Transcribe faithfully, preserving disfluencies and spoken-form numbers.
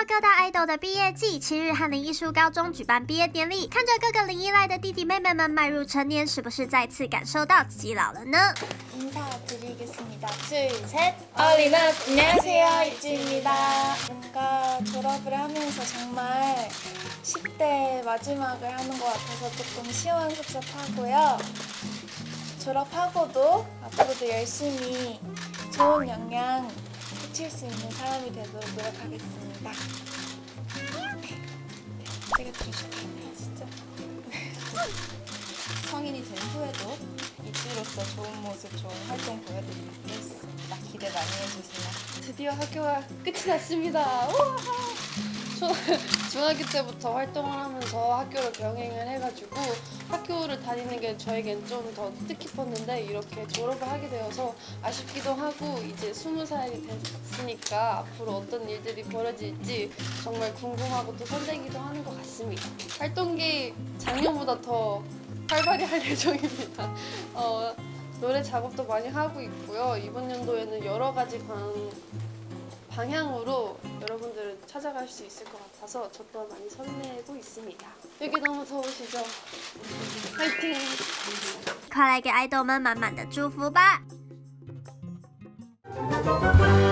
各大爱豆的毕业季，七日翰林艺术高中举办毕业典礼，看着各个零一来的弟弟妹妹们迈入成年，是不是再次感受到自己老了呢？ 인사드리겠습니다. 둘, 셋. 어린아, 안녕하세요. 이지입니다. 뭔가 졸업을 하면서 정말 십 대 마지막을 하는 것 같아서 조금 시원섭섭하고요. 졸업하고도 앞으로도 열심히 좋은 영향 끼칠 수 있는 사람이 되도록 노력하겠습니다. 제가 들으실까요? 진짜. 성인이 된 후에도 이지로서 좋은 모습, 좋은 활동 보여드리겠습니다. 기대 많이 해주세요. 드디어 학교가 끝이 났습니다. 우와! 중학교 때부터 활동을 하면서 학교를 병행을 해가지고 학교를 다니는 게 저에겐 좀 더 뜻깊었는데 이렇게 졸업을 하게 되어서 아쉽기도 하고 이제 스무 살이 됐으니까 앞으로 어떤 일들이 벌어질지 정말 궁금하고 또 설레기도 하는 것 같습니다. 활동기 작년보다 더 활발히 할 예정입니다. 어, 노래 작업도 많이 하고 있고요. 이번 연도에는 여러 가지 방, 방향으로 여러분들을 찾아갈 수 있을 것 같아서 저 또한 많이 설레고 있습니다. 여기 너무 더우시죠? 화이팅! 快来给爱豆们满满的祝福吧！